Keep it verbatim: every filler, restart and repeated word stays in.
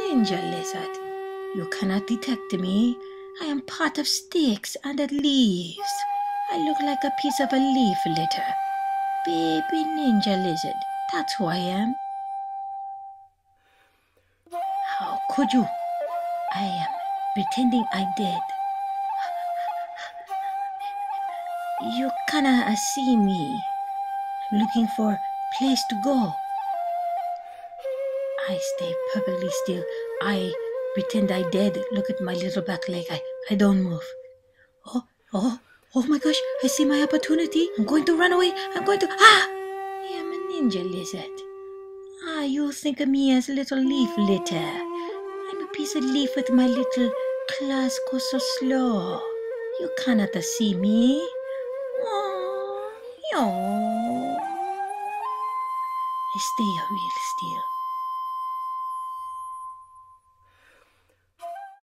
ninja lizard. You cannot detect me. I am part of sticks and leaves. I look like a piece of a leaf litter. Baby ninja lizard, that's who I am. How could you? I am pretending I did. You cannot see me. I'm looking for a place to go. I stay perfectly still. I pretend I dead. Look at my little back leg. I, I don't move. Oh, oh, oh my gosh. I see my opportunity. I'm going to run away. I'm going to... Ah! I am a ninja lizard. Ah, you think of me as a little leaf litter. I'm a piece of leaf with my little claws go so slow. You cannot see me. Oh, oh. I stay real still.